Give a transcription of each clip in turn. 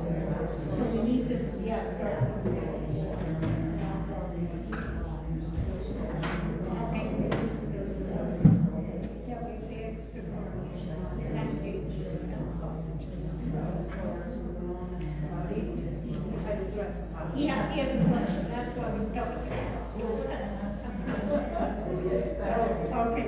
So we need this, yes, yeah, that's why we don't. Okay.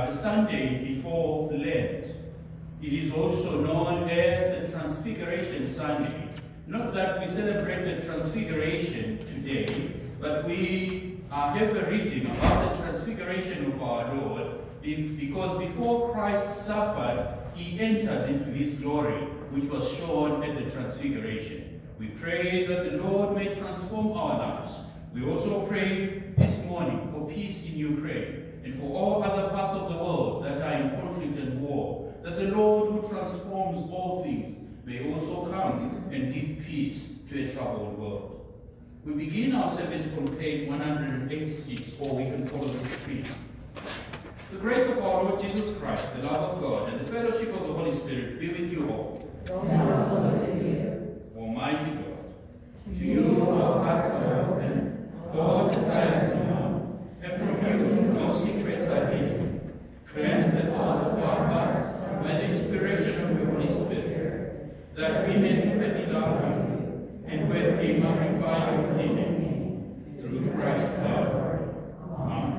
the Sunday before Lent. It is also known as the Transfiguration Sunday. Not that we celebrate the Transfiguration today, but we have a reading about the Transfiguration of our Lord, because before Christ suffered, he entered into his glory, which was shown at the Transfiguration. We pray that the Lord may transform our lives. We also pray this morning for peace in Ukraine and for all other parts of the world that are in conflict and war, that the Lord who transforms all things may also come and give peace to a troubled world. We begin our service from page 186, or we can follow the screen. The grace of our Lord Jesus Christ, the love of God, and the fellowship of the Holy Spirit be with you all. Almighty God, to you our hearts are open, all desires are known, and from you no secrets are hidden. Cleanse the thoughts of our hearts by the inspiration of the Holy Spirit, that we may perfectly love you, and with thee magnify your holy name, through Christ our Lord. Amen.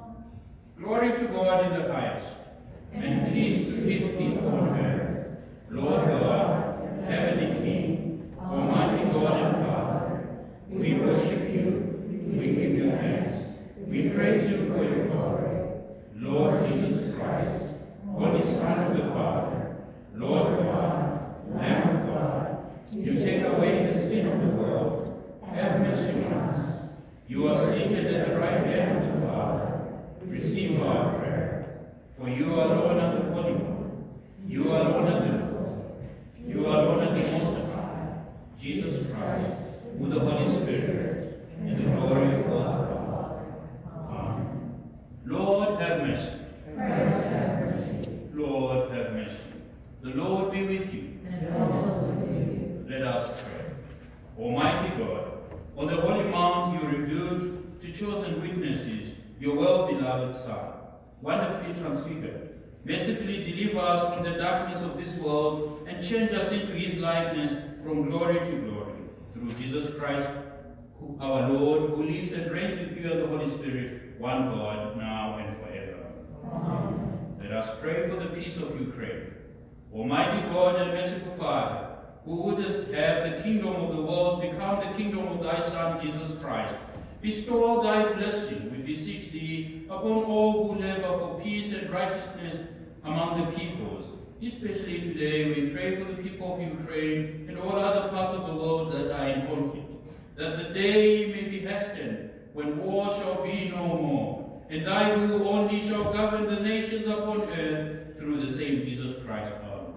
Glory to God in the highest, and peace to his people on earth. Lord God, heavenly King, almighty God and Father, we worship you, we give you thanks, we praise you for your glory. Lord Jesus Christ, only Son of the Father, Lord God, Lamb of God, you take away the sin of the world, have mercy on us. You are seated at the right hand of the Father. Receive our prayers, for you alone are the Holy One, you alone are the Lord, you alone are the Most High, Jesus Christ, with the Holy Spirit, in the glory of God the Father. Amen. Lord, have mercy. Christ, have mercy. Lord, have mercy. The Lord be with you. And also with you. Let us pray. Almighty God, on the holy mount you revealed to chosen witnesses your well-beloved Son, wonderfully transfigured. Mercifully deliver us from the darkness of this world and change us into his likeness from glory to glory. Through Jesus Christ, our Lord, who lives and reigns with you and the Holy Spirit, one God, now and forever. Amen. Let us pray for the peace of Ukraine. Almighty God and merciful Father, who wouldst have the kingdom of the world become the kingdom of thy Son, Jesus Christ, bestow thy blessing, we beseech thee, upon all who labor for peace and righteousness among the peoples. Especially today, we pray for the people of Ukraine and all other parts of the world that are in conflict, that the day may be hastened when war shall be no more, and thy will only shall govern the nations upon earth through the same Jesus Christ our Lord.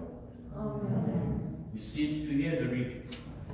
Amen. We beseech to hear the readings.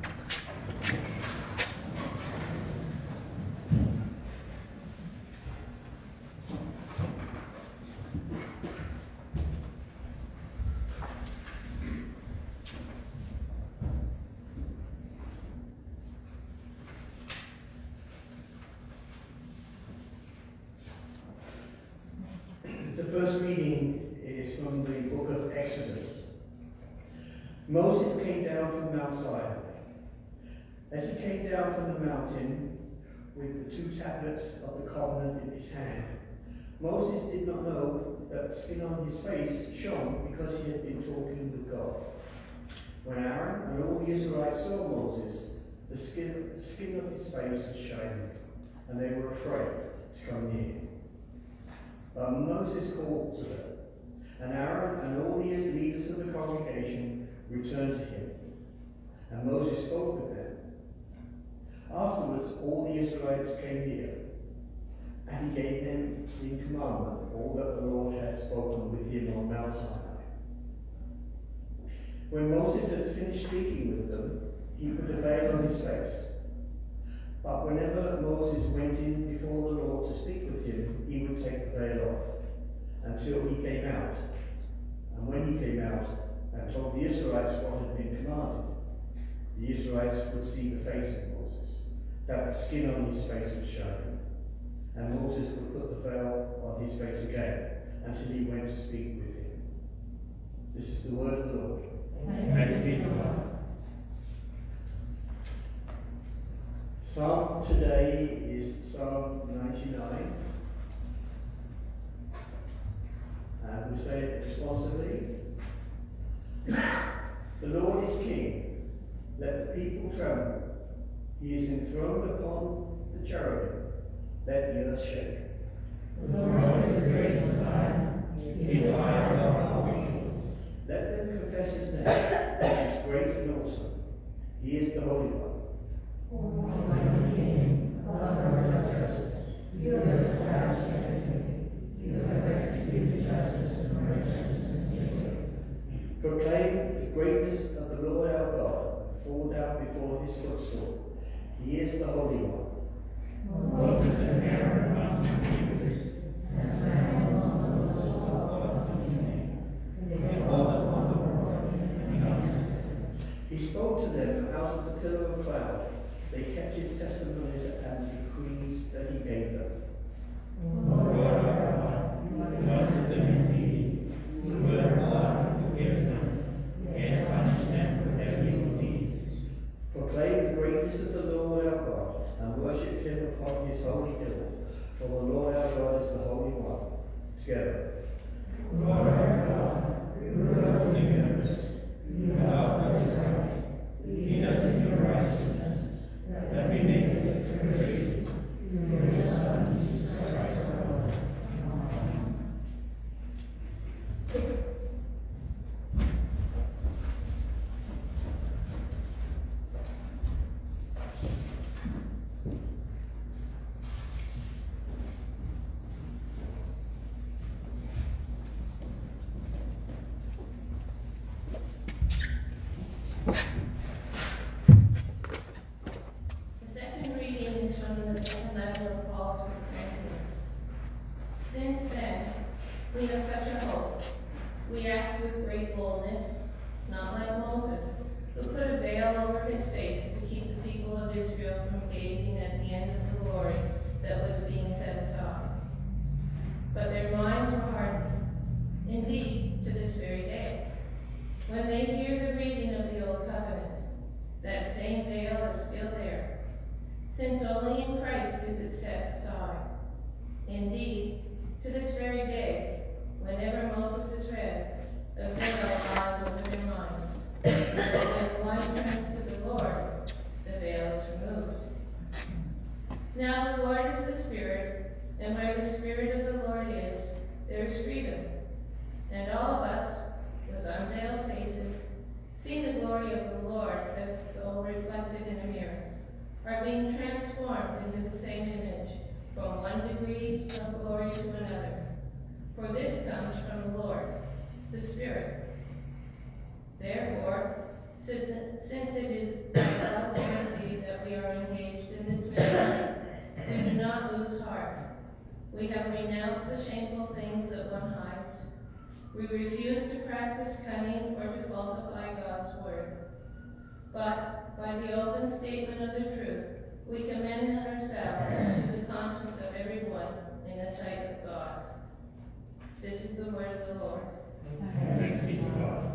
The first reading is from the book of Exodus. Moses came down from Mount Sinai. As he came down from the mountain with the 2 tablets of the covenant in his hand, Moses did not know that the skin on his face shone because he had been talking with God. When Aaron and all the Israelites saw Moses, the skin of his face was shining, and they were afraid to come near him. But Moses called to them, and Aaron and all the leaders of the congregation returned to him, and Moses spoke with them. Afterwards, all the Israelites came near, and he gave them in commandment all that the Lord had spoken with him on Mount Sinai. When Moses had finished speaking with them, he put a veil on his face. But whenever Moses went in before the Lord to speak with him, he would take the veil off until he came out. And when he came out and told the Israelites what had been commanded, the Israelites would see the face of Moses, that the skin on his face was shining. And Moses would put the veil on his face again until he went to speak with him. This is the word of the Lord. Thanks be to God. Psalm today is Psalm 99. we say it responsibly. The Lord is King. Let the people tremble. He is enthroned upon the cherubim. Let the earth shake. The Lord is great in Zion. His eyes are all peoples. Let them confess his name, which is great and awesome. He is the Holy One. Almighty King, lover of justice, you have established equity. You have executed justice and righteousness in Jacob. Proclaim the greatness of the Lord our God. Fall down before his footstool. He is the Holy One. Moses and Aaron mounted Hebrews, and sang along the walls of his name. They called upon the Lord and answered. He spoke to them out of the pillar of cloud. They kept his testimonies and decrees that he gave them. Lord our God, you anointed them indeed. You were God who forgive them, and punish them for their evil deeds. Proclaim the greatness of the Lord our God, and worship him upon his holy hill. For the Lord our God is the Holy One. Together. Lord our God, ruler of the universe, you love what is right. Lead us in your righteousness, that we may live to praise you. Through your Son, Jesus Christ our Lord. Amen. The second reading is from the second letter of Paul to the Corinthians. Since then, we have such a hope. We act with great boldness, not like Moses, who put a veil over his face to keep the people of Israel from gazing at the end of the glory that was being set aside. But their minds were hardened, indeed, to this very day. When they hear the reading of the Old Covenant, that same veil is still there, since only in Christ is it set aside. Indeed, to this very day, whenever Moses is read, a veil lies over their minds. But when one turns to the Lord, the veil is removed. Now the Lord is the Spirit, and where the Spirit of the Lord is, there is freedom. And all of us, with unveiled faces, seeing the glory of the Lord as though reflected in a mirror, are being transformed into the same image, from one degree of glory to another. For this comes from the Lord, the Spirit. Therefore, since it is by God's mercy that we are engaged in this ministry, we do not lose heart. We have renounced the shameful things that one hides. We refuse to practice cunning or to falsify God's word. But by the open statement of the truth, we commend ourselves to the conscience of everyone in the sight of God. This is the word of the Lord. Thanks be to God.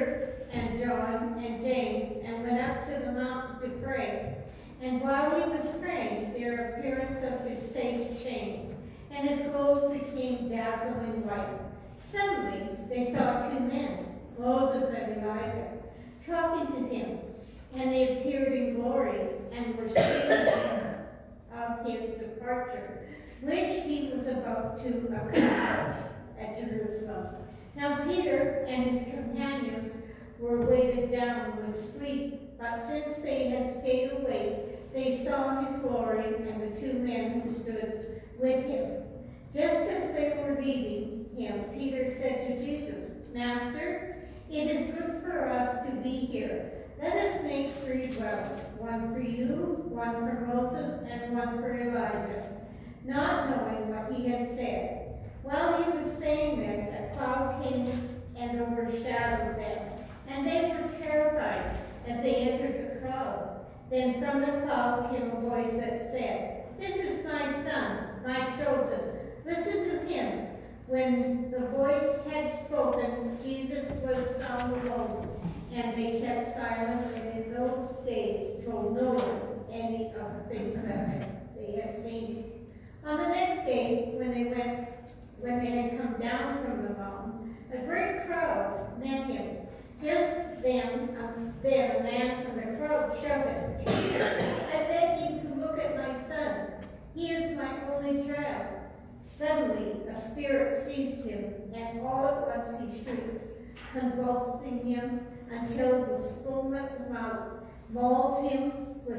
Peter and John and James and went up to the mountain to pray. And while he was praying, their appearance of his face changed, and his clothes became dazzling white. Suddenly they saw two men, Moses and Elijah, talking to him, and they appeared in glory and were speaking of his departure, which he was about to accomplish at Jerusalem. Now Peter and his companions were weighted down with sleep, but since they had stayed awake, they saw his glory and the two men who stood with him. Just as they were leaving him, Peter said to Jesus, "Master, it is good for us to be here. Let us make 3 dwellings, one for you, one for Moses, and one for Elijah," not knowing what he had said. While he was saying this, a cloud came and overshadowed them, and they were terrified as they entered the crowd. Then from the cloud came a voice that said, "This is my son, my chosen. Listen to him." When the voice had spoken, Jesus was found alone, and they kept silent, and in those days told no one any of the things that they had seen. On the next day, when they had come down from the mountain, a great crowd met him. Just then a man from the crowd shouted, "I beg you to look at my son. He is my only child." Suddenly a spirit seized him, and all at once he shrieks, convulsing him until the foam at the mouth mauls him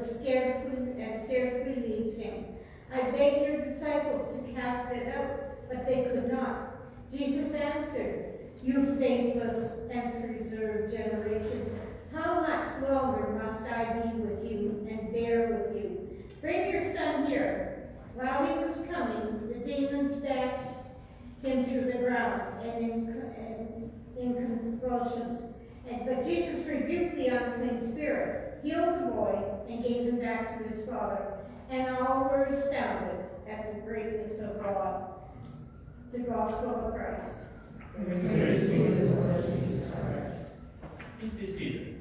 and scarcely leaves him. "I begged your disciples to cast it out, but they could not." Jesus answered, "You faithless and preserved generation, how much longer must I be with you and bear with you? Bring your son here." While he was coming, the demons dashed him to the ground and in convulsions. But Jesus rebuked the unclean spirit, healed the boy, and gave him back to his father. And all were astounded at the greatness of God. The Gospel of Christ. Praise be to the Lord Jesus Christ. Please be seated.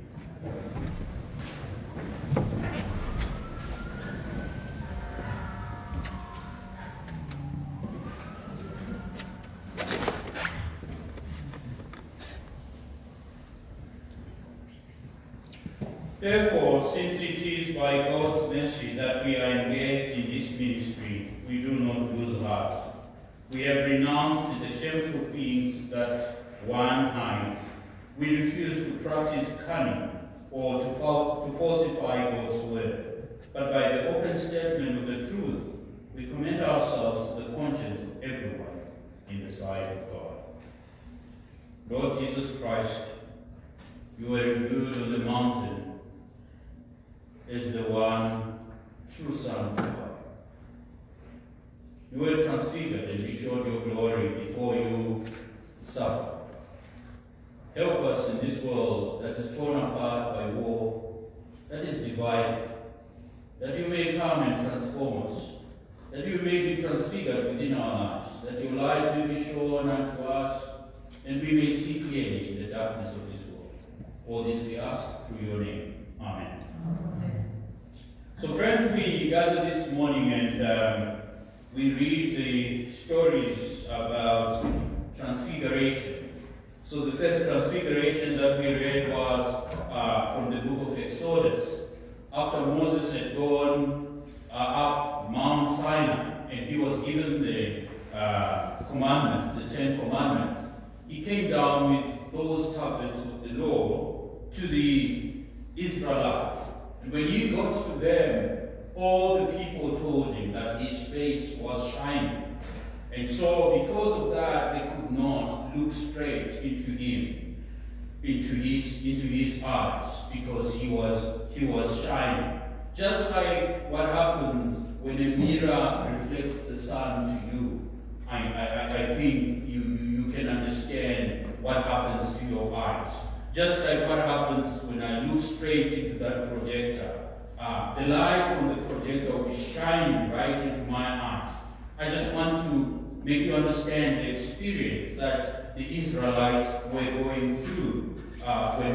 Therefore, since it is by God's mercy that we are engaged in this ministry, we do not lose heart. We have renounced the shameful things that one hides. We refuse to practice cunning or to falsify God's word. But by the open statement of the truth, we commend ourselves to the conscience of everyone in the sight of God. Lord Jesus Christ, you were revealed on the mountain as the one true Son of God. You were transfigured and you showed your glory before you suffered. Help us in this world that is torn apart by war, that is divided, that you may come and transform us, that you may be transfigured within our lives, that your light may be shown unto us, and we may see clearly in the darkness of this world. All this we ask through your name. Amen. So friends, we gather this morning and we read the stories about transfiguration. So the first transfiguration that we read was from the book of Exodus. After Moses had gone up Mount Sinai and he was given the commandments, the 10 commandments, he came down with those tablets of the law to the Israelites. And when he got to them, all the people told him that his face was shining. And so because of that, they could not look straight into him, into his eyes, because he was shining. Just like what happens when a mirror reflects the sun to you. I think you can understand what happens to your eyes. Just like what happens when I look straight into that projector. The light from the projector will be shining right into my eyes. I just want to make you understand the experience that the Israelites were going through when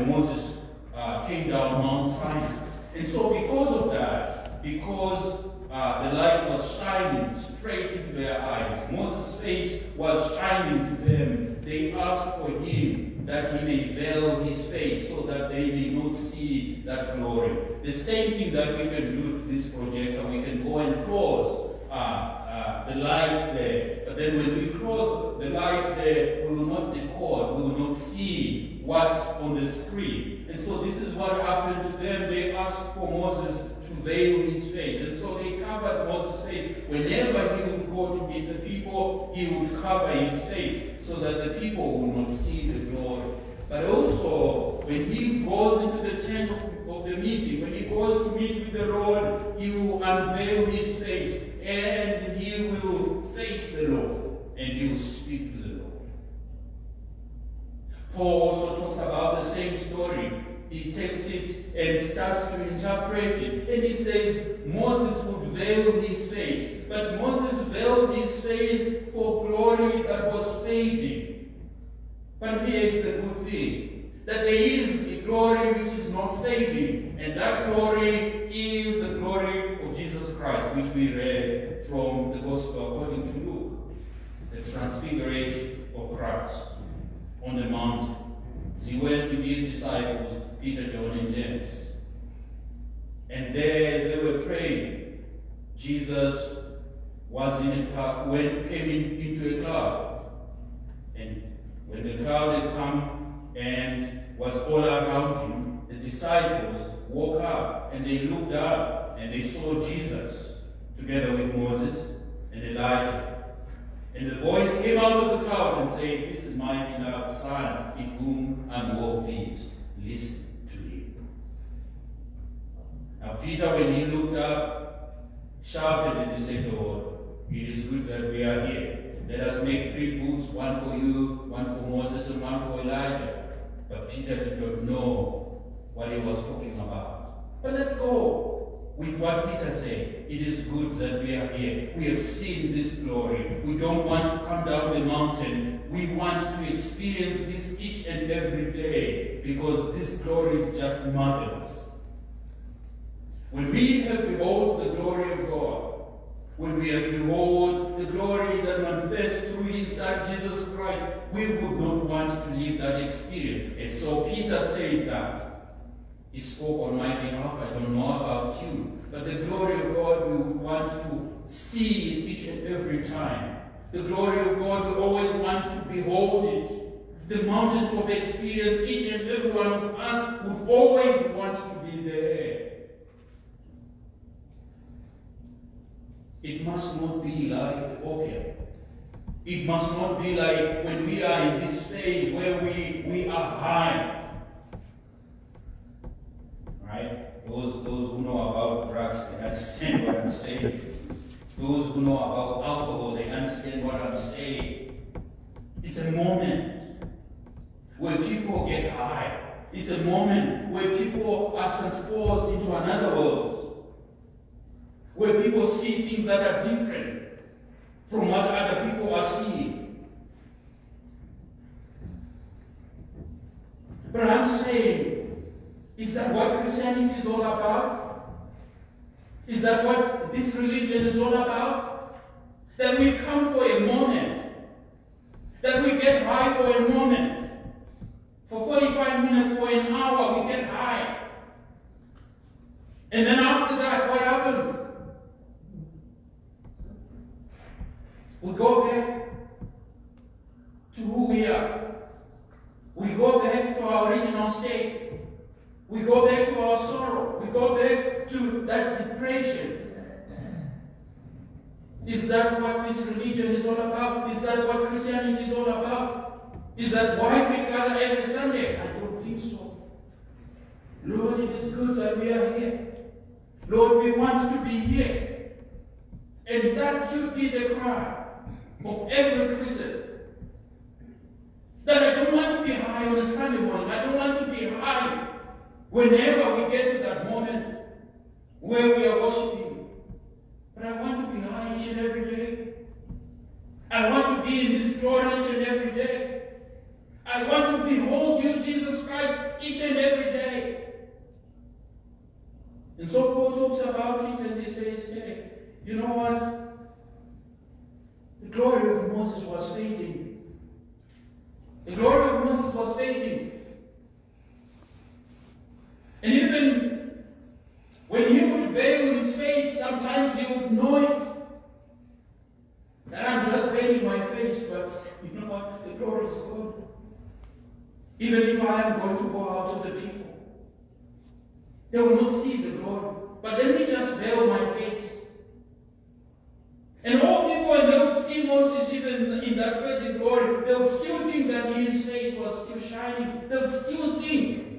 about Mount Sinai. And so because of that, because the light was shining straight into their eyes, Moses' face was shining to them, they asked for him that he may veil his face so that they may not see that glory. The same thing that we can do with this projector, we can go and cross the light there. But then when we cross the light there, we will not decode, we will not see what's on the screen. And so this is what happened to them. They asked for Moses to veil his face. And so they covered Moses' face. Whenever he would go to meet the people, he would cover his face so that the people would not see the glory. But also, when he goes into the tent of the meeting, when he goes to meet with the Lord, he will unveil his face and he will face the Lord and he will speak to the Lord. Paul also talks about the same story. He takes it and starts to interpret it. And he says Moses would veil his face. But Moses veiled his face for glory that was fading. But here's the good thing, that there is a glory which is not fading. And that glory is the glory of Jesus Christ, which we read from the Gospel according to Luke. The transfiguration of Christ on the mountain. He went with his disciples, Peter, John, and James. And there, as they were praying, Jesus was in a cloud, came into a cloud. And when the cloud had come and was all around him, the disciples woke up and they looked up and they saw Jesus together with Moses and Elijah. And the voice came out of the cloud and said, "This is my beloved Son, in whom I'm well pleased. Listen to him." Now Peter, when he looked up, shouted and he said, "Lord, it is good that we are here. Let us make 3 booths, one for you, one for Moses, and one for Elijah." But Peter did not know what he was talking about. But let's go with what Peter said. It is good that we are here. We have seen this glory. We don't want to come down the mountain. We want to experience this each and every day because this glory is just marvelous. When we have beheld the glory of God, when we have beheld the glory that manifests through his Son Jesus Christ, we would not want to live that experience. And so Peter said that. He spoke on my behalf. I don't know about you. But the glory of God, we would want to see it each and every time. The glory of God, we always want to behold it. The mountaintop experience, each and every one of us would always want to be there. It must not be like opium. It must not be like when we are in this phase where we are high. Right? Those who know about drugs, they understand what I'm saying. Those who know about alcohol, they understand what I'm saying. It's a moment where people get high. It's a moment where people are transposed into another world. Where people see things that are different from what other people are seeing. But I'm saying, is that what Christianity is all about? Is that what this religion is all about? That we come for a moment. That we get high for a moment. For 45 minutes, for an hour, we get high. And then after that, what happens? We go back to who we are. We go back to our original state. We go back to our sorrow. We go back to that depression. Is that what this religion is all about? Is that what Christianity is all about? Is that why we gather every Sunday? I don't think so. Lord, it is good that we are here. Lord, we want to be here. And that should be the cry of every Christian. That I don't want to be high on a Sunday morning. I don't want to be high whenever we get to that moment where we are worshiping. But I want to be high each and every day. I want to be in this glory each and every day. I want to behold you, Jesus Christ, each and every day. And so Paul talks about it and he says, hey, you know what? The glory of Moses was fading. The glory of Moses was fading. And even when he would veil his face, sometimes he would know it. That I'm just veiling my face, but you know what? The glory is gone. Even if I am going to go out to the people, they will not see the glory. But let me just veil my face. And all people, when they would see Moses even in that fading glory, they would still think that his face was still shining. They would still think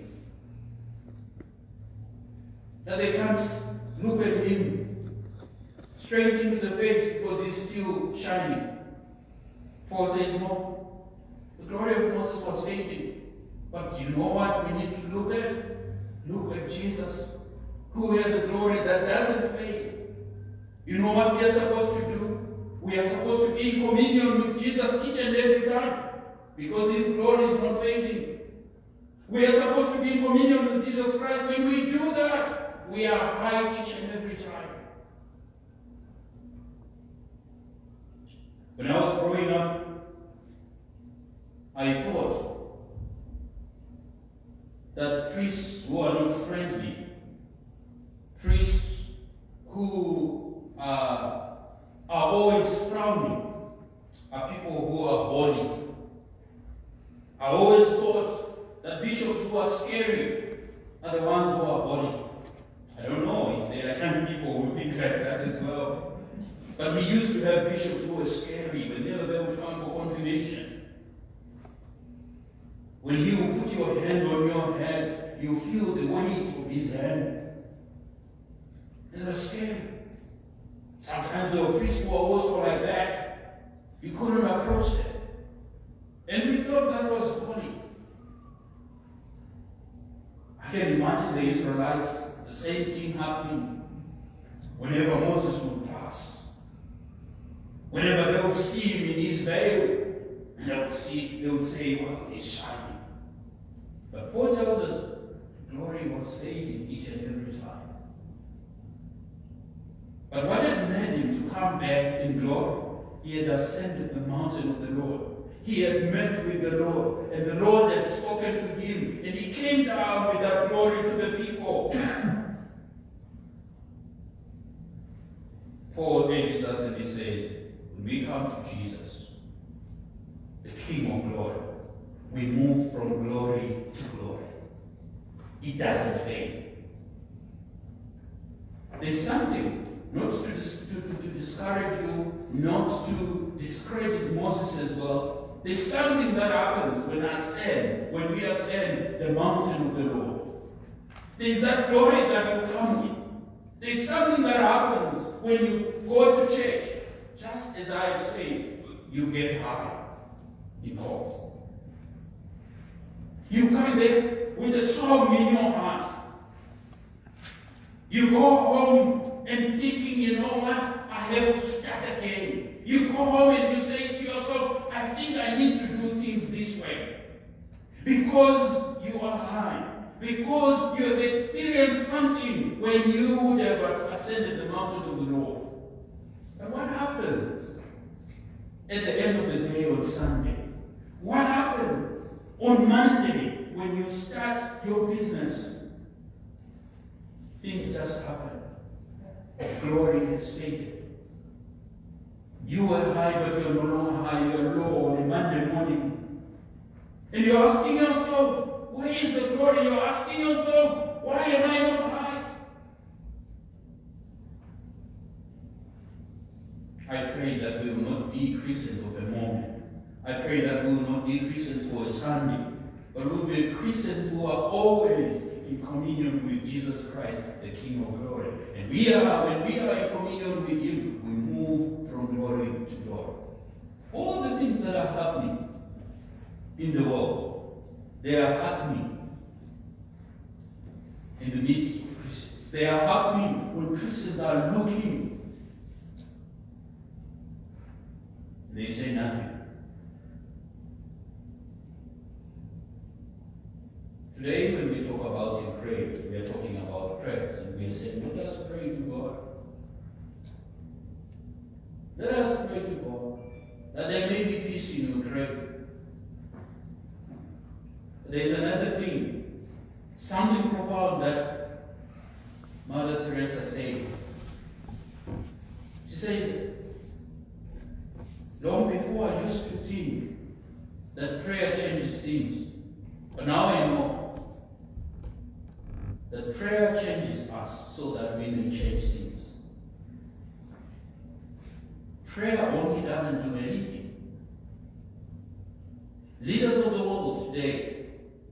that they can't look at him straight into the face because he's still shining. Paul says, no, the glory of Moses was fading. But you know what we need to look at? Look at Jesus, who has a glory that doesn't fade. You know what we are supposed to do? We are supposed to be in communion with Jesus each and every time, because his glory is not fading. We are supposed to be in communion with Jesus Christ. When we do that, we are high each and every time. When I was growing up, I thought that priests who are not friendly, priests who are always frowning, are people who are holy. I always thought that bishops who are scary are the ones who are holy. I don't know if there are young people who think like that as well. But we used to have bishops who were scary whenever they would come for confirmation. When you put your hand on your head, you feel the weight of his hand. And they're scary. Sometimes there were priests who were also like that. You couldn't approach them. And we thought that was holy. I can imagine the Israelites, the same thing happening whenever Moses would pass. Whenever they would see him in his veil, and they would say, well, he's shining. But Paul tells us glory was fading each and every time. But what had made him to come back in glory? He had ascended the mountain of the Lord. He had met with the Lord, and the Lord had spoken to him, and he came down with that glory to the people. Paul urges us and he says, when we come to Jesus, the King of glory, we move from glory to glory. It doesn't fade. There's something, not to discourage you, not to discredit Moses as well. There's something that happens when we ascend the mountain of the Lord. There's that glory that you come in. There's something that happens when you go to church. Just as I have said, you get high in calls. You come there with a song in your heart. You go home and thinking, you know what, I have to start again. You go home and you say to yourself, I think I need to do things this way. Because you are high. Because you have experienced something when you would have ascended the mountain of the Lord. And what happens at the end of the day on Sunday? What happens on Monday when you start your business? Things just happen. Glory has faded. You were high, but you're no longer high. You're low on a Monday morning. And you're asking yourself, where is the glory? You're asking yourself, why am I not high? I pray that we will not be Christians of a moment. I pray that we will not be Christians for a Sunday, but we will be Christians who are always in communion with Jesus Christ, the King of glory. And when we are in communion with him, we move from glory to glory. All the things that are happening in the world, they are happening in the midst of Christians. They are happening when Christians are looking. They say nothing. Today, when we talk about Ukraine, we are talking about prayers, and we are saying, let us pray to God. Let us pray to God that there may be peace in Ukraine. There is another thing, something profound that Mother Teresa said. She said, long before I used to think that prayer changes things, but now I know that prayer changes us so that we may change things. Prayer only doesn't do anything. Leaders of the world today,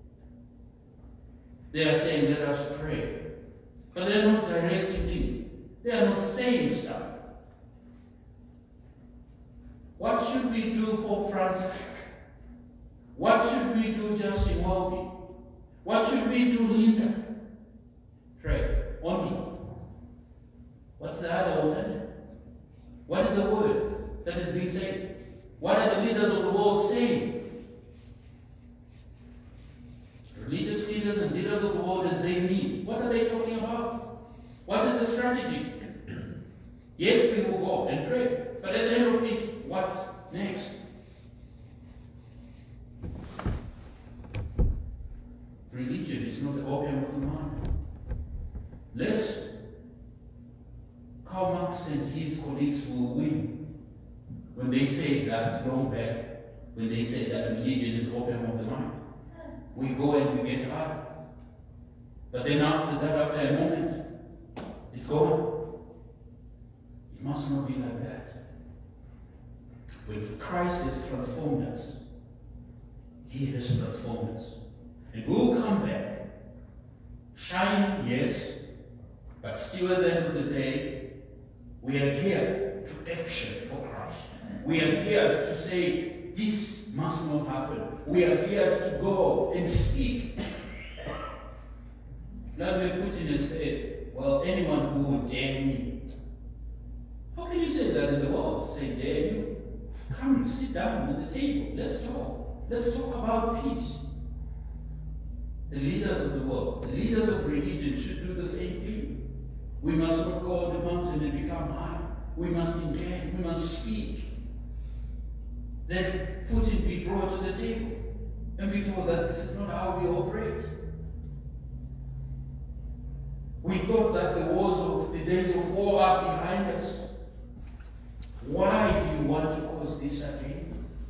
they are saying, let us pray. But they are not directing things. They are not saying stuff. What should we do, Pope Francis? What should we do, Justin Welby? What should we do, Linda? Pray. Only. What's the other alternative? What is the word that is being said? What are the leaders of the world saying? Religious leaders and leaders of the world as they meet, what are they talking about? What is the strategy? Yes, we will go and pray, but at the end of it, what's next? Religion is not the opium of the mind. Lest Karl Marx and his colleagues will win when they say that long back, when they say that religion is the opium of the mind. We go and we get high. But then after that, after a moment, it's gone. It must not be like that. When Christ has transformed us, He has transformed us. And we'll come back, shining, yes, but still at the end of the day, we are geared to action for Christ. We are geared to say, this must not happen. We are geared to go and speak. Vladimir Putin has said, well, anyone who would dare me. How can you say that in the world? Say, dare you? Come, sit down at the table. Let's talk. Let's talk about peace. The leaders of the world, the leaders of religion should do the same thing. We must not go on the mountain and become high. We must engage, we must speak. Let Putin be brought to the table and be told that this is not how we operate. We thought that the days of war are behind us. Why do you want to cause this again?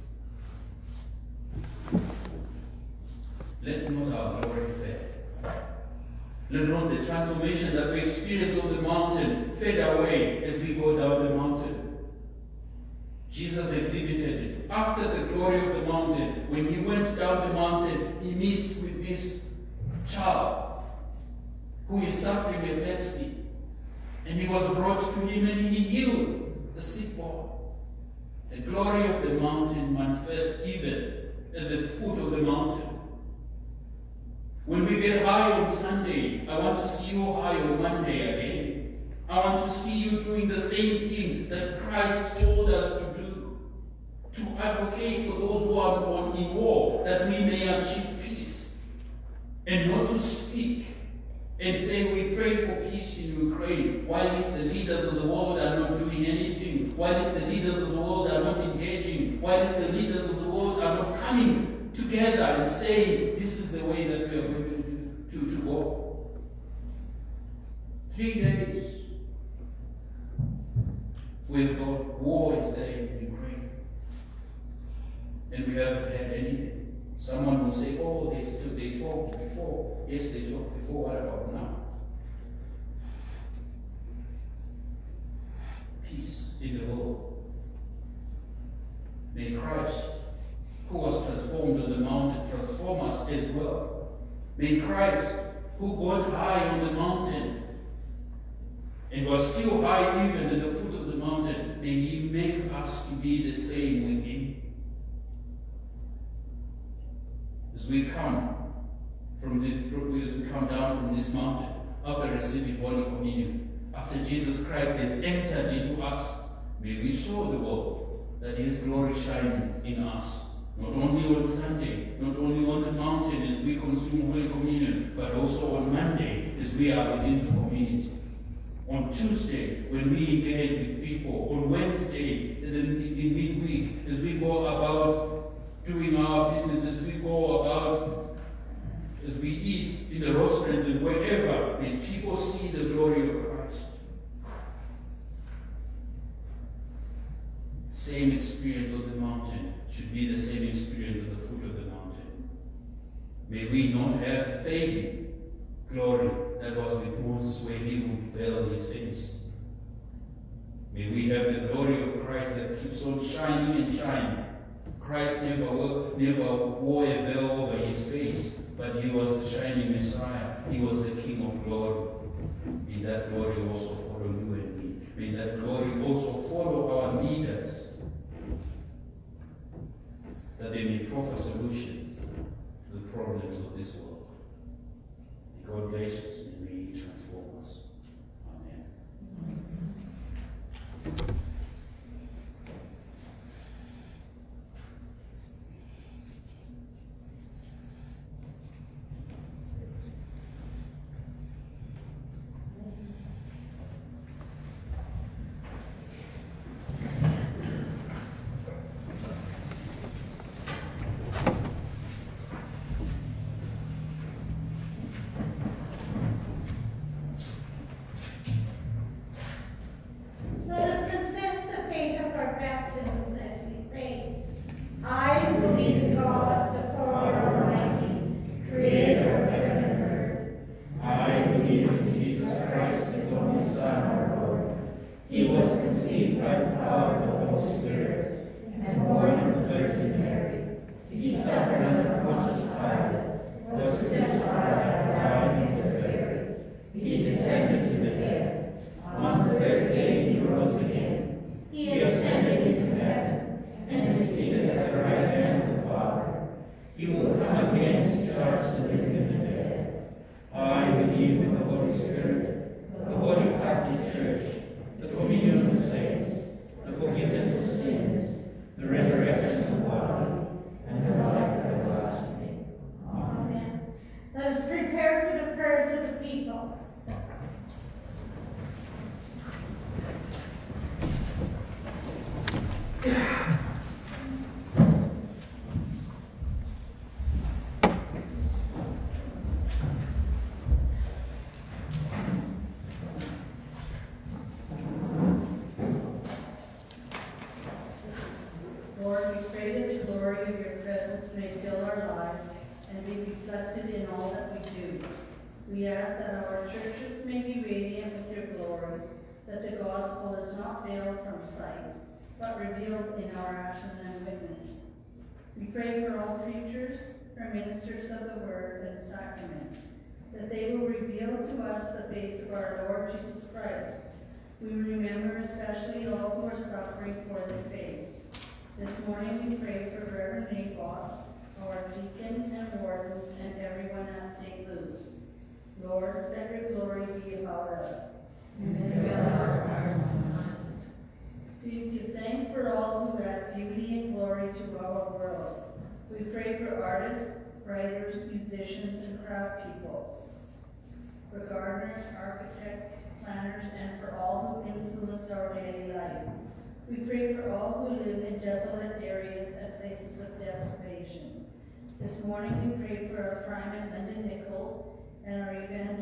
Let not our glory fade. Let not the transformation that we experience on the mountain fade away as we go down the mountain. Jesus exhibited it. After the glory of the mountain, when he went down the mountain, he meets with this child who is suffering epilepsy. And he was brought to him and he healed the sick boy. The glory of the mountain manifests even at the foot of the mountain. When we get high on Sunday, I want to see you high on Monday again. I want to see you doing the same thing that Christ told us to do. To advocate for those who are in war, that we may achieve peace. And not to speak and say we pray for peace in Ukraine, while the leaders of the world are not doing anything, while the leaders of the world are not engaging, while the leaders of the world are not coming together and saying, this is the way that we are going to go. 3 days we've got war is there in Ukraine. And we haven't had anything. Someone will say, oh, they talked before. Yes, they talked before. What about now? Peace in the world. May Christ, who was transformed on the mountain, transform us as well. May Christ, who got high on the mountain and was still high even at the foot of the mountain, may he make us to be the same with him. As we come down from this mountain, after receiving Holy Communion, after Jesus Christ has entered into us, may we show the world that his glory shines in us. Not only on Sunday, not only on the mountain as we consume Holy Communion, but also on Monday as we are within the community. On Tuesday, when we engage with people. On Wednesday, in midweek, as we go about doing our business, as we go about, as we eat in the restaurants and wherever, may people see the glory of Christ. Same experience on the mountain should be the same experience at the foot of the mountain. May we not have the fading glory that was with Moses, where he would veil his face. May we have the glory of Christ that keeps on shining and shining. Christ never wore a veil over his face, but he was the shining Messiah. He was the King of glory. May that glory also follow you and me. May that glory also follow our leaders, that they may proffer solutions to the problems of this world. May God bless us and may he transform us. Amen. We pray for all preachers, for ministers of the word and sacrament, that they will reveal to us the faith of our Lord Jesus Christ. We remember especially all who are suffering for their faith. This morning we pray for Reverend Naboth, our deacon and wardens, and everyone at St. Lou's. Lord, let your glory be about us. And fill our hearts and minds. We give thanks for all who add beauty and glory to our world. We pray for artists, writers, musicians, and craft people, for gardeners, architects, planners, and for all who influence our daily life. We pray for all who live in desolate areas and places of deprivation. This morning we pray for our Primate Lyndon Nichols and our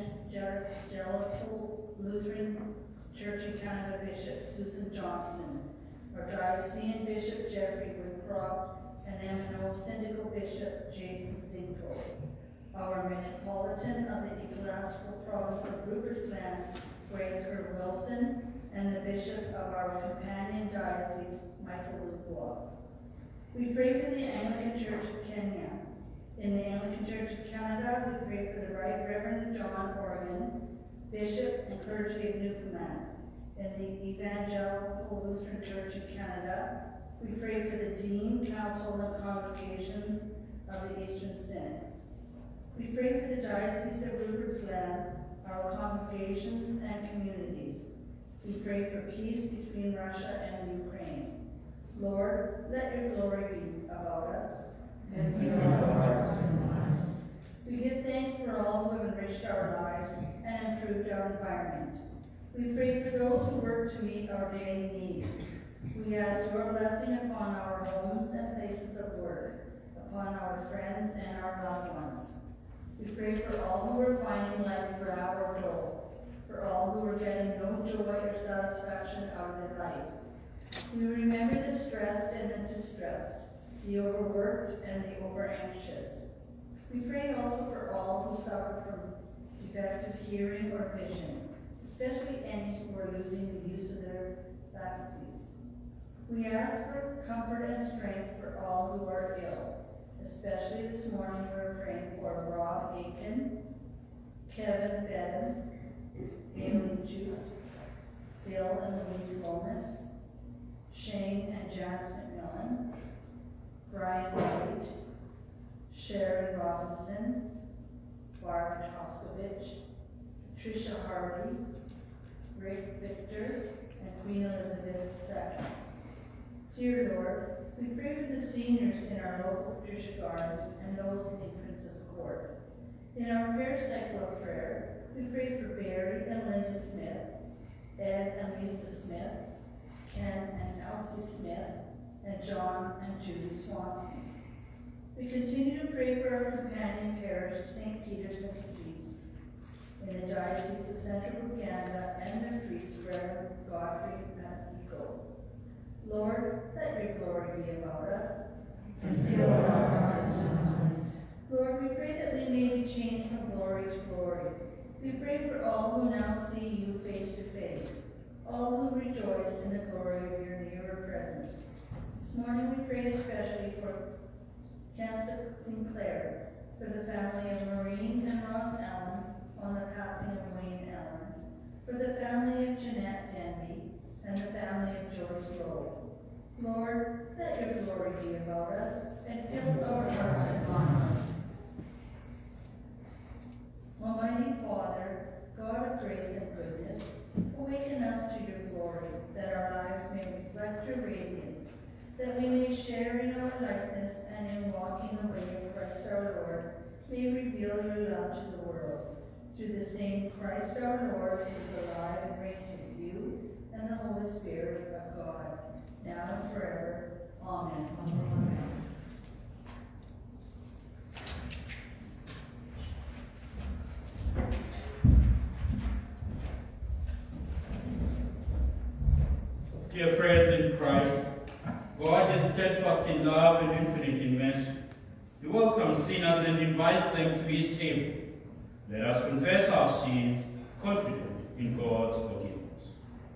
Evangelical Lutheran Church in Canada Bishop Susan Johnson, our Diocesan Bishop Jeffrey Woodcroft, and Eminent Syndical Bishop Jason Zinko, our Metropolitan of the Ecclesiastical Province of Rupertsland, Greg Kerr Wilson, and the Bishop of our companion diocese, Michael Lubois. We pray for the Anglican Church of Kenya. In the Anglican Church of Canada, we pray for the Right Reverend John Organ, Bishop and clergy of Newfoundland. In the Evangelical Lutheran Church of Canada, we pray for the Dean, Council, and congregations of the Eastern Synod. We pray for the Diocese of Rupertsland, our congregations and communities. We pray for peace between Russia and Ukraine. Lord, let your glory be about us. and fill our hearts and minds. We give thanks for all who have enriched our lives and improved our environment. We pray for those who work to meet our daily needs. We ask your blessing upon our homes and places of work, upon our friends and our loved ones. We pray for all who are finding life drab or dull, for all who are getting no joy or satisfaction out of their life. We remember the stressed and the distressed, the overworked and the overanxious. We pray also for all who suffer from defective hearing or vision, especially any who are losing the use of their faculties. We ask for comfort and strength for all who are ill. Especially this morning we're praying for Rob Deacon, Kevin Bedden, Aileen Jute, Bill and Louise Lomas, Shane and Janice McMillan, Brian White, Sharon Robinson, Barbara Toskovich, Patricia Hardy, Rick Victor, and Queen Elizabeth II. Dear Lord, we pray for the seniors in our local Patricia Garden and those in Princess Court. In our prayer cycle of prayer, we pray for Barry and Linda Smith, Ed and Lisa Smith, Ken and Elsie Smith, and John and Judy Swanson. We continue to pray for our companion parish of St. Peter's and Kajit, in the Diocese of Central Uganda and their priest, Reverend Godfrey Manzongo. Lord, let your glory be about us. And fill our hearts and minds. Lord, we pray that we may be changed from glory to glory. We pray for all who now see you face to face, all who rejoice in the glory of your nearer presence. This morning we pray especially for Kansas Sinclair, for the family of Maureen and Ross Allen on the passing of Wayne Allen, for the family of Jeanette Denby, and the family of Joyce Lowe. Lord, let your glory be about us, and fill our hearts and minds. Almighty Father, God of grace and goodness, awaken us to your glory, that our lives may reflect your radiance, that we may share in our likeness and in walking the way of Christ our Lord, may reveal your love to the world. Through the same Christ our Lord, who is alive and reigns with you, and the Holy Spirit of God, now and forever. Amen. Amen. Dear friends in Christ, God is steadfast in love and infinite in mercy. He welcomes sinners and invites them to his table. Let us confess our sins, confident in God's forgiveness.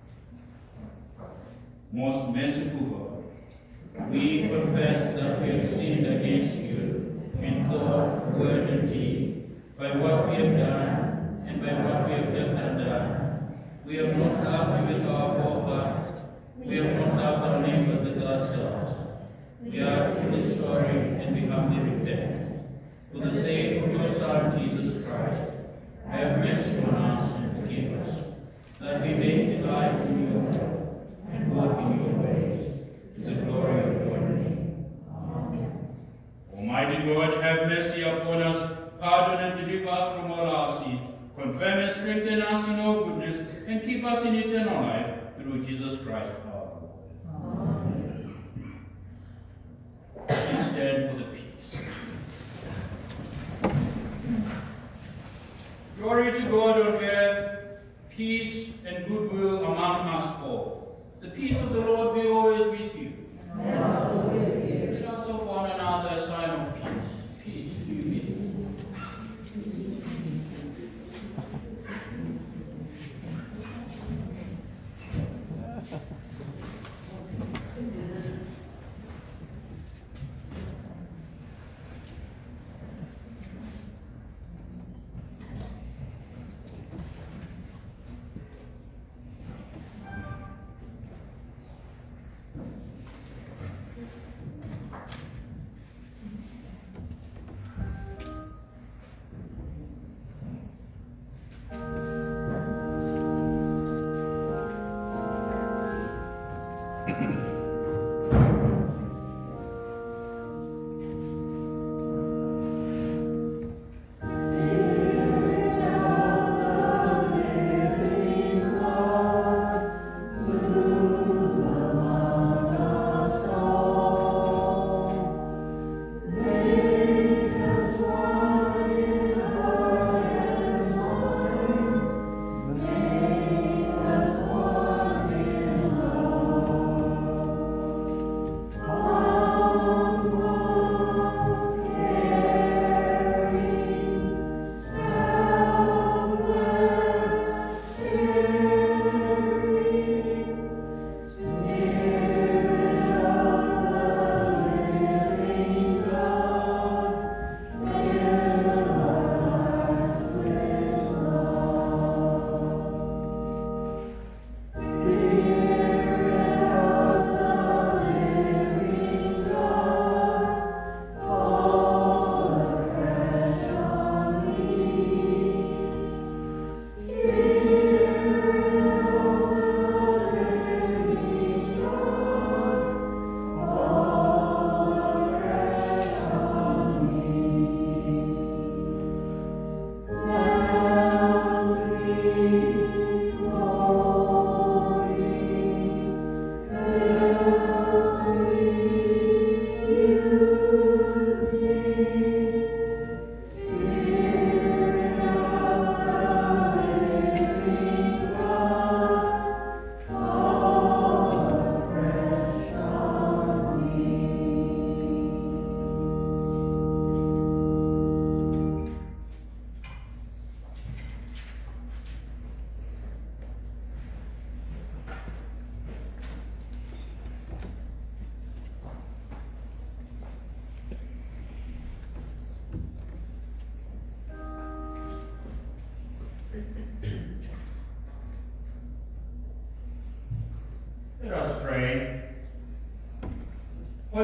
Most merciful God, we confess that we have sinned against you in thought, word, and deed, by what we have done and by what we have left undone. We have not loved you with our whole heart. We have not loved our neighbors as ourselves. We are truly sorry and we humbly repent. For the sake of your Son, Jesus Christ, have mercy on us and forgive us, that we may delight in your will and walk in your ways, to the glory of your name. Amen. Almighty God, have mercy upon us, pardon and deliver us from all our sins, confirm and strengthen us in all goodness, and keep us in eternal life, through Jesus Christ our Lord. Amen. Please stand for the peace. Glory to God on earth, peace and goodwill among us all. The peace of the Lord be always with you. And also with you. Let us offer one another a sign of peace. Peace be with you.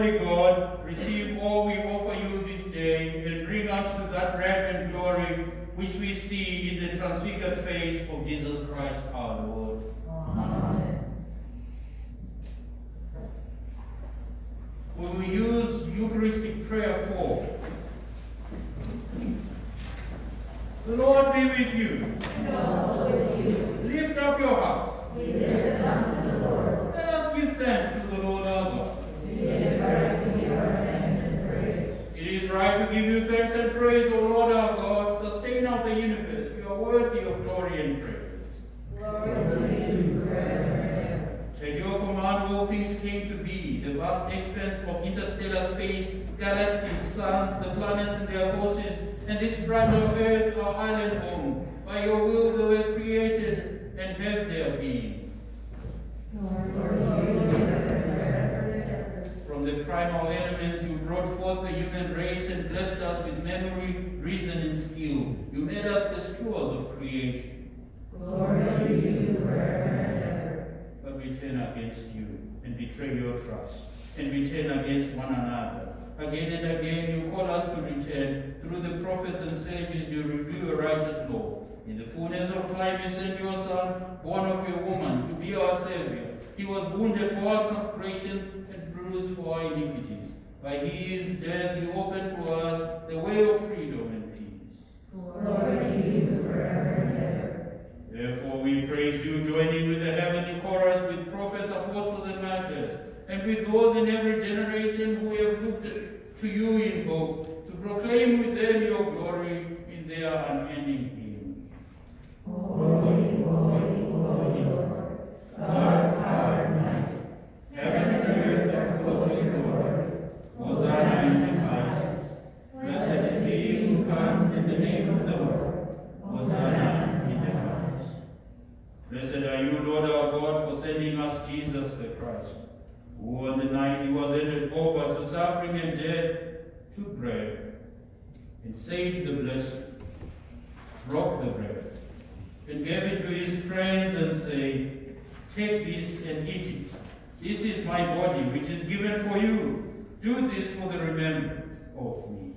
holy God, receive all we offer you this day and bring us to that radiant glory which we see in the transfigured face of Jesus Christ our Lord. Amen. We will use Eucharistic prayer for. The Lord be with you. And also with you. Lift up your hearts. We lift up to the Lord. Let us give thanks to the Lord our God. It is right to give our thanks and praise. It is right to give you thanks and praise, O Lord our God, sustainer of the universe. You are worthy of glory and praise. Glory to you forever and ever. At your command all things came to be, the vast expanse of interstellar space, galaxies, suns, the planets and their courses, and this fragile earth, our island home. By your will they were created and have their being. From the primal elements you brought forth the human race and blessed us with memory, reason, and skill. You made us the stewards of creation. Glory to you forever and ever. But we turn against you and betray your trust, and we turn against one another. Again and again you call us to return. Through the prophets and sages you reveal a righteous law. In the fullness of time you sent your Son, born of a woman, to be our Savior. He was wounded for our transgressions and bruised for our iniquities. By his death you opened to us the way of freedom and peace. Glory to you forever and ever. Therefore we praise you, joining with the heavenly chorus, with prophets, apostles, and martyrs, and with those in every generation who have looked to you in hope, to proclaim with them your glory in their unending hymn. Holy, holy, holy Lord, God of power and might, heaven and earth are full of your glory. Hosanna in the highest. Blessed is he who comes in the name of the Lord. Hosanna in the highest. Blessed are you, Lord our God, for sending us Jesus the Christ, who on the night he was handed over to suffering and death, took bread, and saved the blessed, broke the bread, and gave it to his friends and said, "Take this and eat it. This is my body, which is given for you. Do this for the remembrance of me."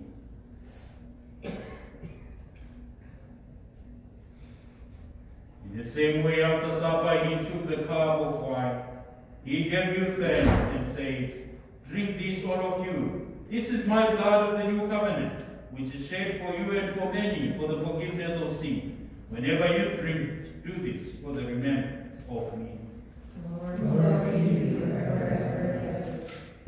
In the same way, after supper, he took the cup of wine. He gave you thanks and said, "Drink this, all of you. This is my blood of the new covenant, which is shed for you and for many for the forgiveness of sin. Whenever you drink it, do this for the remembrance of me." Glory to you forever and ever.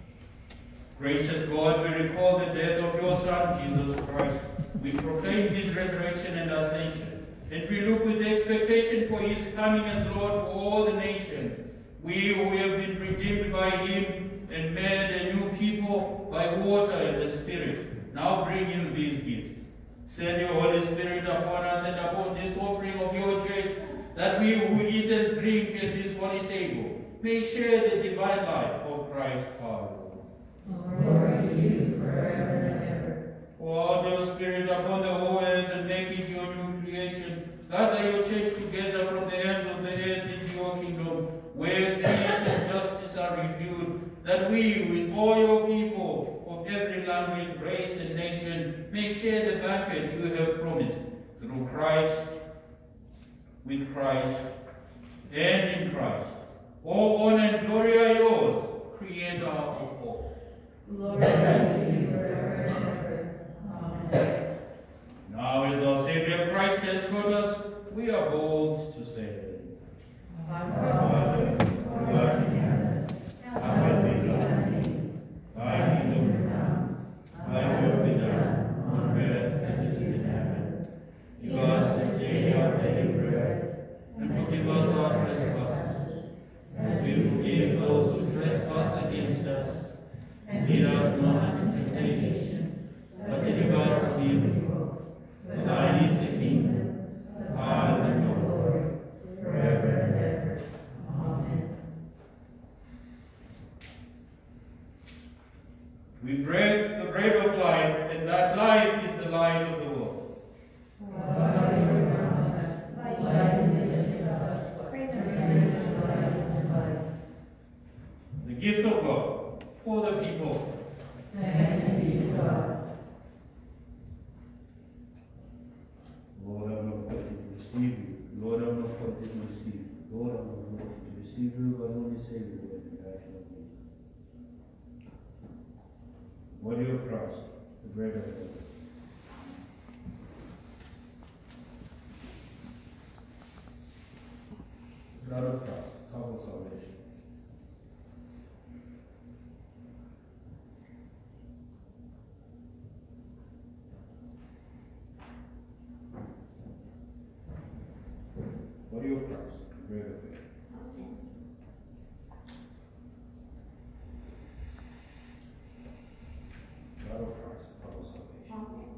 Gracious God, we recall the death of your Son, Jesus Christ. We proclaim his resurrection and ascension, and we look with expectation for his coming as Lord for all the nations. We who have been redeemed by him and made a new people by water and the Spirit, now bring you these gifts. Send your Holy Spirit upon us and upon this offering of your church, that we who eat and drink at this holy table may share the divine life of Christ our Lord. Glory to you forever and ever. Pour out your Spirit upon the whole earth and make it your new creation. Gather your church together from the ends of the earth into your kingdom, where peace and justice are revealed, that we, with all your people of every language, race, and nation, may share the banquet you have promised, through Christ, with Christ, and in Christ. All honor and glory are yours, Creator of all. Glory to you forever and ever. Amen. Now, as our Savior Christ has taught us, we are bold to say, Our Father, who art in heaven, hallowed be thy name. Thy kingdom come, thy will be done, on earth as it is in heaven. Give us this day our daily bread, and forgive us our trespasses, as we forgive those who trespass against us. And lead us not into temptation, but deliver us from evil. For thine is the kingdom, the power, and the glory, forever and ever. Amen. receive you. Lord, I'm not wanted to receive you. Lord, I'm not wanted to receive you, but only say you Lord in the right of me. Body of Christ, the bread of God. Blood of Christ, cup of salvation. Body of Christ, bread of faith. Blood of Christ, cup of salvation.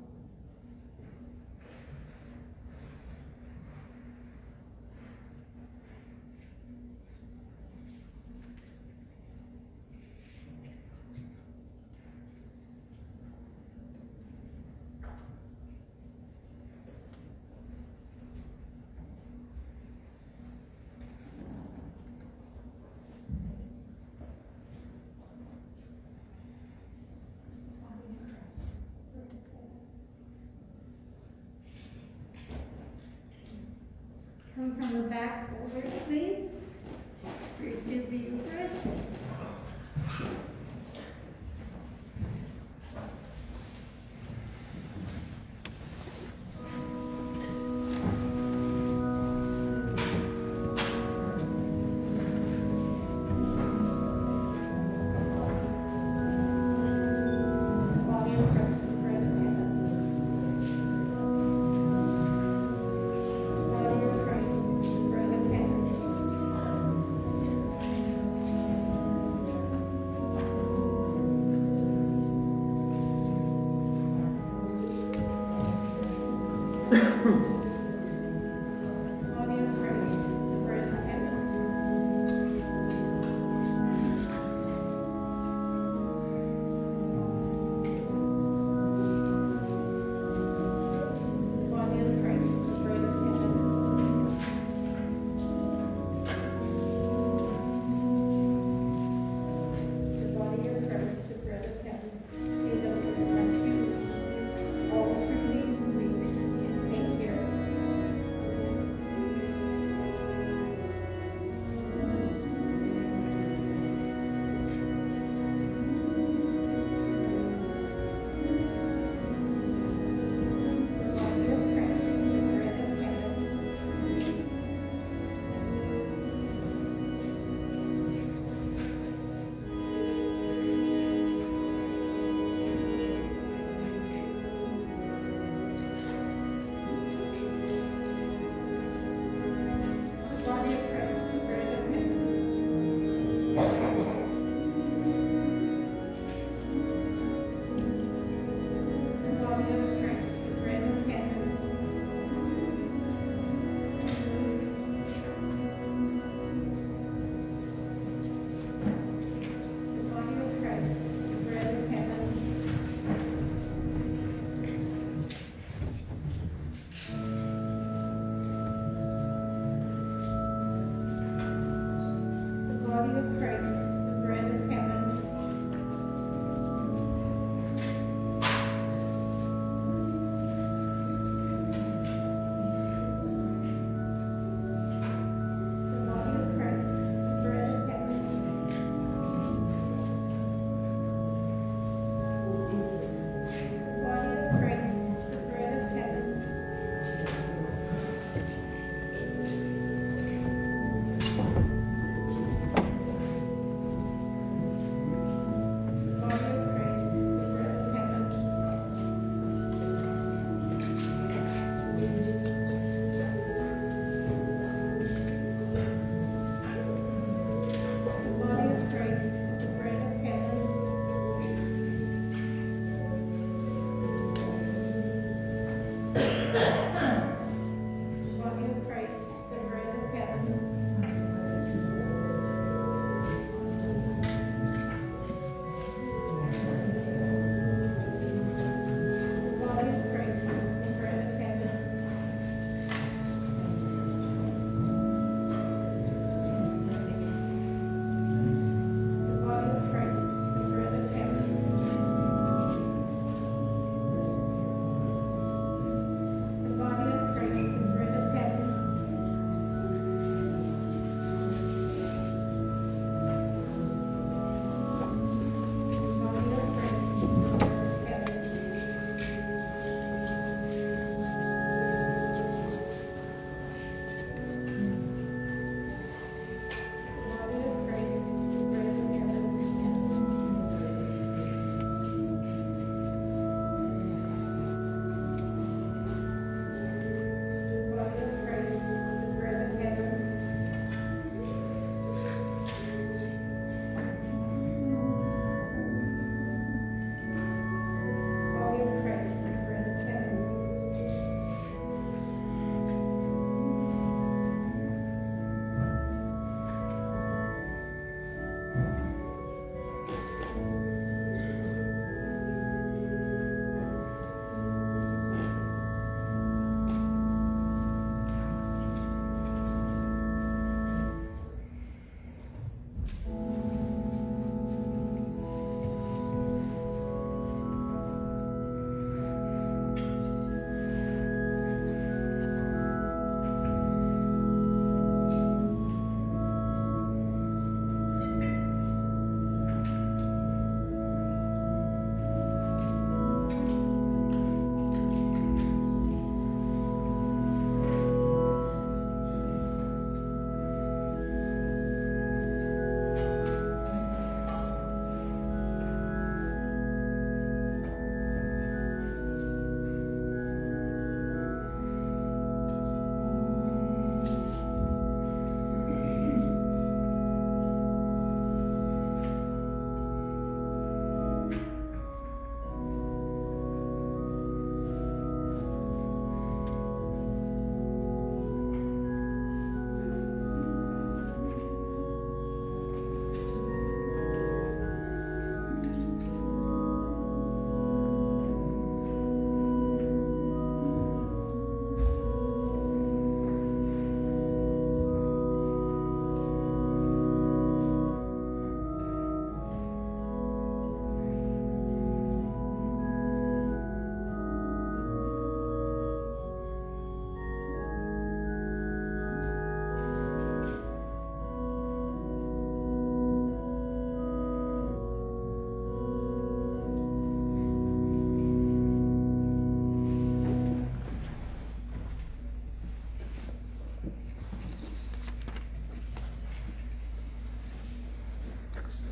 Come from the back over, please. Receive the Eucharist. Body of Christ, bread of heaven.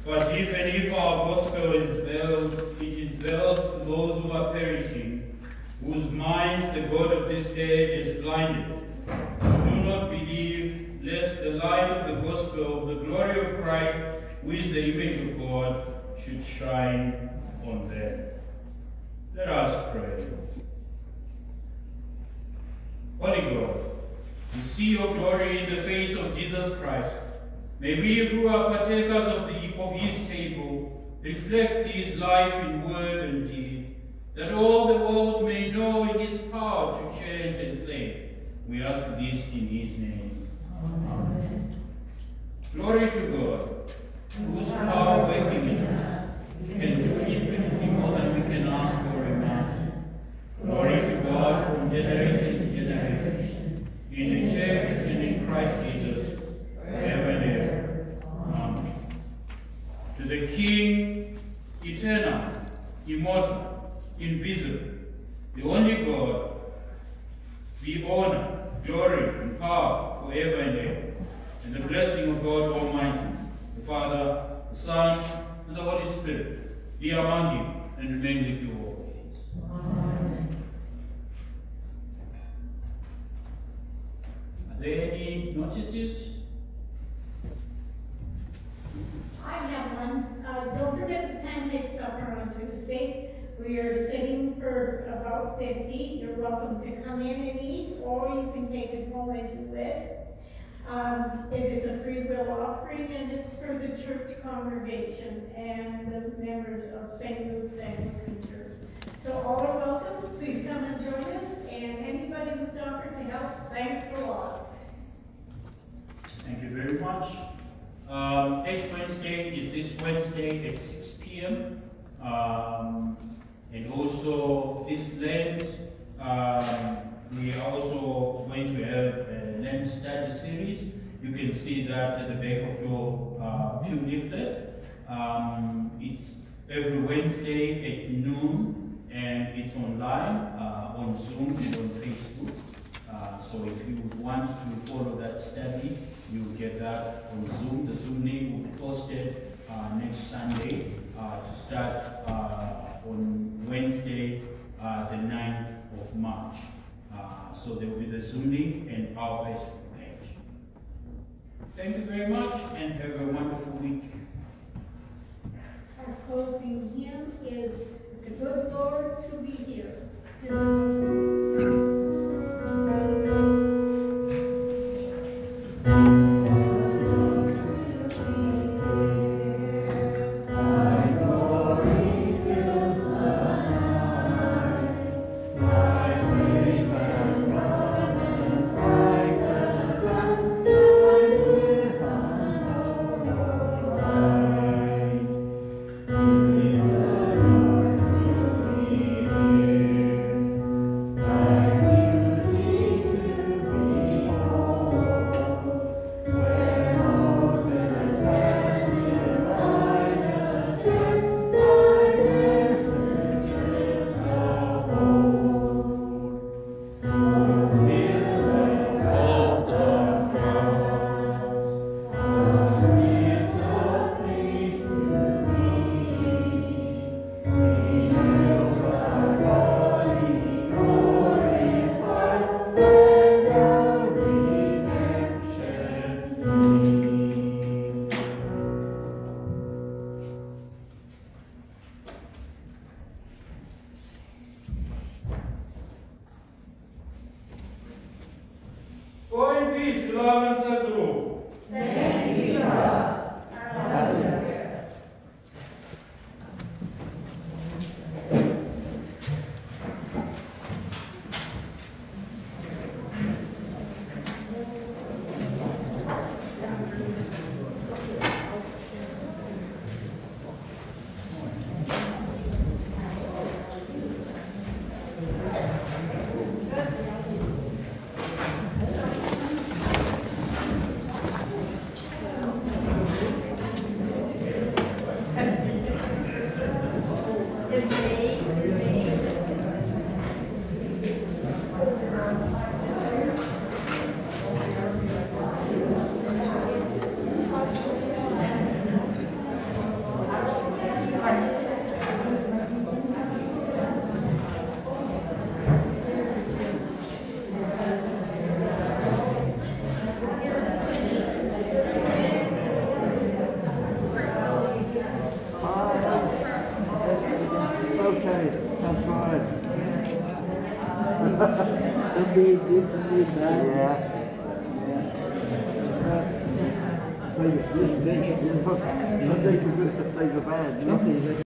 But even if our gospel is veiled, it is veiled to those who are perishing, whose minds the God of this age is blinded, who do not believe, lest the light of the gospel of the glory of Christ, who is the image of God, should shine on them. Let us pray. Holy God, we see your glory in the face of Jesus Christ. May we who are partakers of his table reflect his life in word and deed, that all the world may know his power to change and save. We ask this in his name. Amen. Glory to God, whose power working in us can do infinitely more than we can ask or imagine. Glory to God from generation to generation, in the church and in Christ Jesus, forever and ever. Amen. To the King, eternal, immortal, invisible, the only God, be honor, glory, and power forever and ever. And the blessing of God Almighty, the Father, the Son, and the Holy Spirit, be among you and remain with you always. Amen. Are there any notices? I have one. Don't forget the pancake supper on Tuesday. We are sitting for about 50. You're welcome to come in and eat, or you can take it home as you wish. It is a free will offering, and it's for the church congregation and the members of St. Luke's Anglican Church. So all are welcome. Please come and join us, and anybody who's offered to help, thanks a lot. Thank you very much. Next Wednesday is this Wednesday at 6 p.m. And also this Lent, we are also going to have a Lent study series. You can see that at the back of your pew leaflet. It's every Wednesday at noon, and it's online on Zoom and on Facebook. So if you want to follow that study, you will get that on Zoom. The Zoom link will be posted next Sunday to start on Wednesday, the 9th of March. So there will be the Zoom link and our Facebook page. Thank you very much and have a wonderful week. Our closing hymn is "The Good Lord to Be Here." Some days good, some days bad. Yeah. Some days are good, some days are bad.